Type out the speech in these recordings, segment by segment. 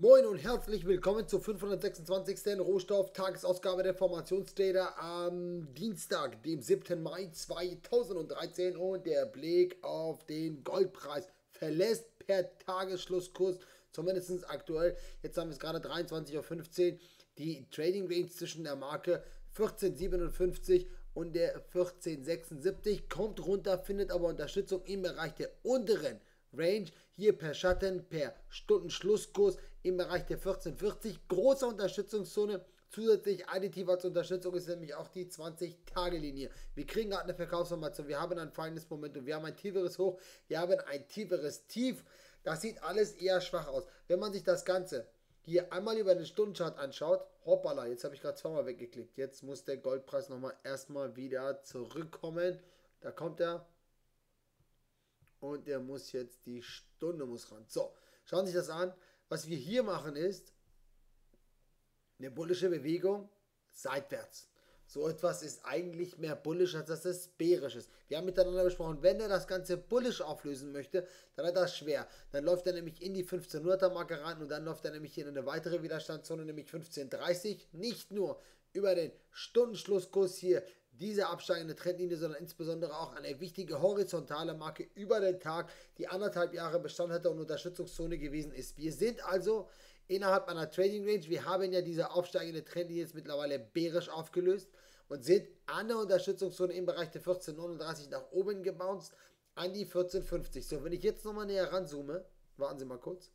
Moin und herzlich willkommen zur 526. Rohstoff-Tagesausgabe der Formationstrader am Dienstag, dem 7. Mai 2013, und der Blick auf den Goldpreis verlässt per Tagesschlusskurs, zumindest aktuell, jetzt haben wir es gerade 23:15 Uhr, die Trading Range zwischen der Marke 14,57 und der 14,76, kommt runter, findet aber Unterstützung im Bereich der unteren Range, hier per Schatten, per Stundenschlusskurs im Bereich der 14,40, große Unterstützungszone. Zusätzlich additiv als Unterstützung ist nämlich auch die 20-Tage-Linie. Wir kriegen gerade eine Verkaufsformation, wir haben ein fallendes Momentum, wir haben ein tieferes Hoch, wir haben ein tieferes Tief. Das sieht alles eher schwach aus. Wenn man sich das Ganze hier einmal über den Stundenchart anschaut, hoppala, jetzt habe ich gerade zweimal weggeklickt. Jetzt muss der Goldpreis nochmal erstmal wieder zurückkommen. Da kommt er. Und der muss jetzt, die Stunde muss ran. So, schauen Sie sich das an. Was wir hier machen ist eine bullische Bewegung seitwärts. So etwas ist eigentlich mehr bullisch, als dass es bärisch ist. Wir haben miteinander besprochen, wenn er das Ganze bullisch auflösen möchte, dann hat er das schwer. Dann läuft er nämlich in die 1500er Marke rein und dann läuft er nämlich hier in eine weitere Widerstandszone, nämlich 15,30. Nicht nur über den Stundenschlusskurs hier diese absteigende Trendlinie, sondern insbesondere auch eine wichtige horizontale Marke über den Tag, die 1,5 Jahre Bestand hatte und Unterstützungszone gewesen ist. Wir sind also innerhalb einer Trading Range. Wir haben ja diese aufsteigende Trendlinie jetzt mittlerweile bärisch aufgelöst und sind an der Unterstützungszone im Bereich der 14,39 nach oben gebounced an die 14,50. So, wenn ich jetzt nochmal näher ranzoome, warten Sie mal kurz.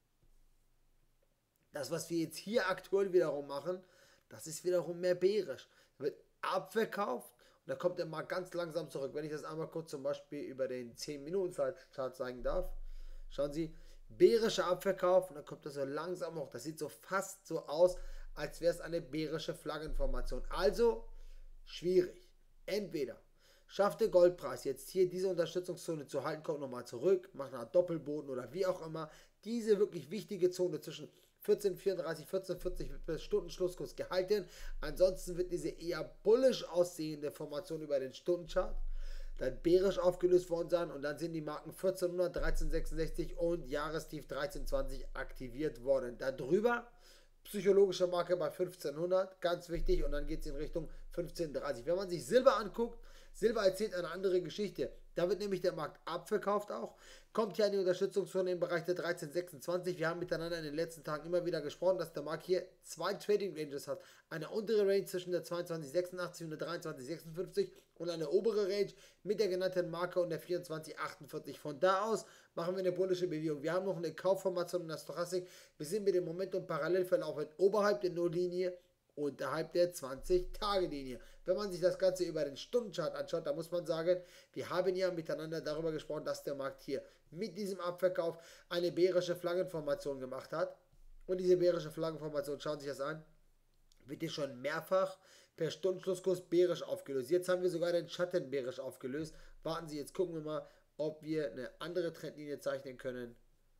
Das, was wir jetzt hier aktuell wiederum machen, das ist wiederum mehr bärisch. Da wird abverkauft und da kommt er mal ganz langsam zurück. Wenn ich das einmal kurz zum Beispiel über den 10-Minuten-Chart zeigen darf, schauen Sie, bärischer Abverkauf und dann kommt das so langsam hoch. Das sieht so fast so aus, als wäre es eine bärische Flaggenformation. Also schwierig. Entweder schafft der Goldpreis jetzt hier diese Unterstützungszone zu halten, kommt nochmal zurück, macht einen Doppelboden oder wie auch immer, diese wirklich wichtige Zone zwischen 14,34, 14,40 wird bis Stundenschlusskurs gehalten. Ansonsten wird diese eher bullisch aussehende Formation über den Stundenchart dann bärisch aufgelöst worden sein und dann sind die Marken 1400, 1366 und Jahrestief 1320 aktiviert worden. Darüber psychologische Marke bei 1500, ganz wichtig, und dann geht es in Richtung 1530. Wenn man sich Silber anguckt, Silber erzählt eine andere Geschichte. Da wird nämlich der Markt abverkauft auch, kommt hier an die Unterstützungszone im Bereich der 1326. Wir haben miteinander in den letzten Tagen immer wieder gesprochen, dass der Markt hier zwei Trading Ranges hat. Eine untere Range zwischen der 2286 und der 2356 und eine obere Range mit der genannten Marke und der 2448. Von da aus machen wir eine bullische Bewegung. Wir haben noch eine Kaufformation in der Stochastik. Wir sind mit dem Momentum parallel verlaufen oberhalb der Nulllinie, unterhalb der 20-Tage-Linie. Wenn man sich das Ganze über den Stundenchart anschaut, da muss man sagen, wir haben ja miteinander darüber gesprochen, dass der Markt hier mit diesem Abverkauf eine bärische Flaggenformation gemacht hat. Und diese bärische Flaggenformation, schauen Sie sich das an, wird hier schon mehrfach per Stundenschlusskurs bärisch aufgelöst. Jetzt haben wir sogar den Schatten bärisch aufgelöst. Warten Sie, jetzt gucken wir mal, ob wir eine andere Trendlinie zeichnen können.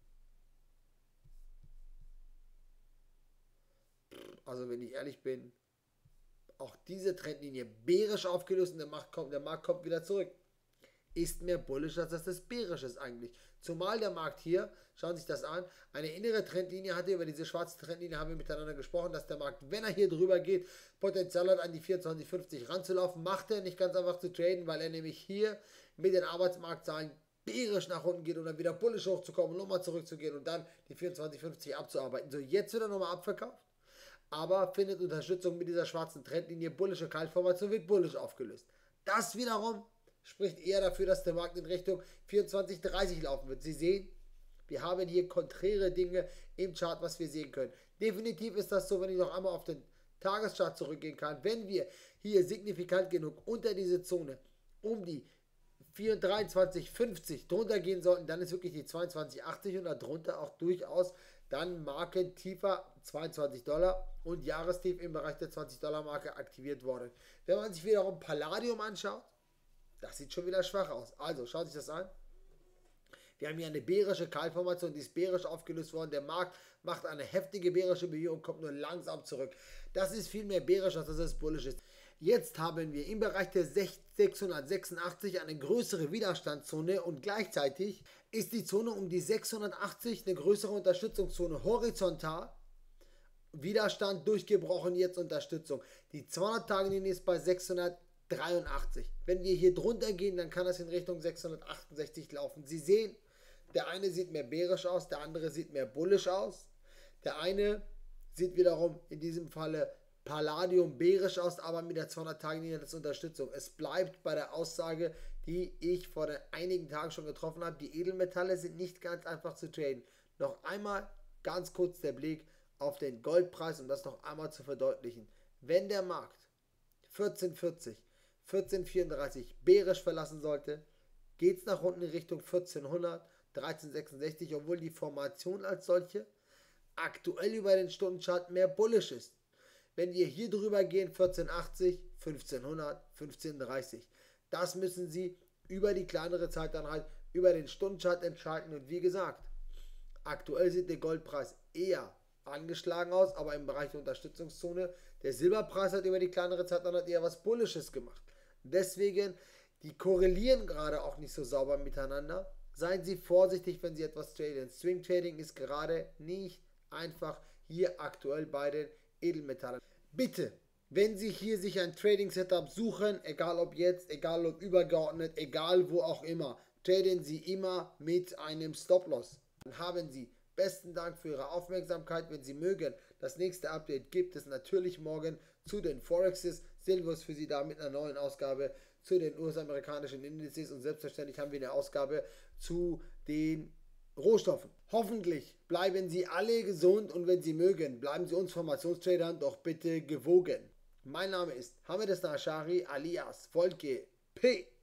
Also wenn ich ehrlich bin, auch diese Trendlinie bärisch aufgelöst und der Markt kommt wieder zurück. Ist mehr bullisch, als dass das bärisch ist eigentlich. Zumal der Markt hier, schauen Sie sich das an, eine innere Trendlinie hatte. Über diese schwarze Trendlinie haben wir miteinander gesprochen, dass der Markt, wenn er hier drüber geht, Potenzial hat, an die 24,50 ranzulaufen. Macht er nicht ganz einfach zu traden, weil er nämlich hier mit den Arbeitsmarktzahlen bärisch nach unten geht und dann wieder bullisch hochzukommen und nochmal zurückzugehen und dann die 24,50 abzuarbeiten. So, jetzt wird er nochmal abverkauft, aber findet Unterstützung mit dieser schwarzen Trendlinie. Bullische Kaltformation wird bullisch aufgelöst. Das wiederum spricht eher dafür, dass der Markt in Richtung 24,30 laufen wird. Sie sehen, wir haben hier konträre Dinge im Chart, was wir sehen können. Definitiv ist das so, wenn ich noch einmal auf den Tageschart zurückgehen kann. Wenn wir hier signifikant genug unter diese Zone um die 23,50 drunter gehen sollten, dann ist wirklich die 22,80 und darunter auch durchaus dann Marken tiefer $22 und Jahrestief im Bereich der $20 Marke aktiviert worden. Wenn man sich wiederum Palladium anschaut, das sieht schon wieder schwach aus. Also schaut sich das an. Wir haben hier eine bärische Kaltformation, die ist bärisch aufgelöst worden. Der Markt macht eine heftige bärische Bewegung und kommt nur langsam zurück. Das ist viel mehr bärisch, als dass es bullisch ist. Jetzt haben wir im Bereich der 686 eine größere Widerstandszone und gleichzeitig ist die Zone um die 680 eine größere Unterstützungszone horizontal. Widerstand durchgebrochen, jetzt Unterstützung. Die 200-Tage-Linie ist bei 683. Wenn wir hier drunter gehen, dann kann das in Richtung 668 laufen. Sie sehen, der eine sieht mehr bärisch aus, der andere sieht mehr bullisch aus. Der eine sieht wiederum in diesem Falle Palladium bärisch aus, aber mit der 200-Tage-Linie als Unterstützung. Es bleibt bei der Aussage, die ich vor einigen Tagen schon getroffen habe. Die Edelmetalle sind nicht ganz einfach zu traden. Noch einmal ganz kurz der Blick auf den Goldpreis, um das noch einmal zu verdeutlichen. Wenn der Markt 1440, 1434 bärisch verlassen sollte, geht es nach unten in Richtung 1400, 1366, obwohl die Formation als solche aktuell über den Stundenchart mehr bullish ist. Wenn wir hier drüber gehen, 1480, 1500, 1530. Das müssen Sie über die kleinere Zeiteinheit, über den Stundenchart entscheiden. Und wie gesagt, aktuell sieht der Goldpreis eher angeschlagen aus, aber im Bereich der Unterstützungszone. Der Silberpreis hat über die kleinere Zeiteinheit eher was Bullisches gemacht. Deswegen, die korrelieren gerade auch nicht so sauber miteinander. Seien Sie vorsichtig, wenn Sie etwas traden. Swing Trading ist gerade nicht einfach hier aktuell bei den Edelmetallen. Bitte, wenn Sie hier sich ein Trading Setup suchen, egal ob jetzt, egal ob übergeordnet, egal wo auch immer, traden Sie immer mit einem Stop-Loss. Dann haben Sie besten Dank für Ihre Aufmerksamkeit. Wenn Sie mögen, das nächste Update gibt es natürlich morgen zu den Forexes. Silvus für Sie da mit einer neuen Ausgabe zu den US-amerikanischen Indizes und selbstverständlich haben wir eine Ausgabe zu den Rohstoffen. Hoffentlich bleiben Sie alle gesund und wenn Sie mögen, bleiben Sie uns Formationstradern doch bitte gewogen. Mein Name ist Hamed Esnashari alias Volke P.